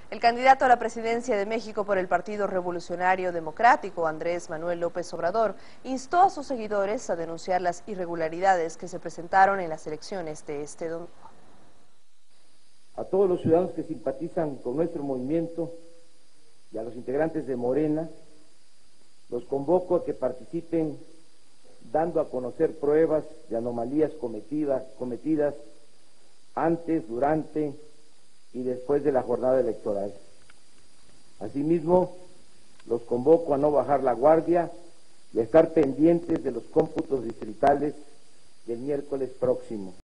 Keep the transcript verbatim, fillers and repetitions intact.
El candidato a la presidencia de México por el Partido Revolucionario Democrático, Andrés Manuel López Obrador, instó a sus seguidores a denunciar las irregularidades que se presentaron en las elecciones de este domingo. A todos los ciudadanos que simpatizan con nuestro movimiento y a los integrantes de Morena, los convoco a que participen dando a conocer pruebas de anomalías cometidas, cometidas antes, durante y después de la jornada electoral. Asimismo, los convoco a no bajar la guardia y a estar pendientes de los cómputos distritales del miércoles próximo.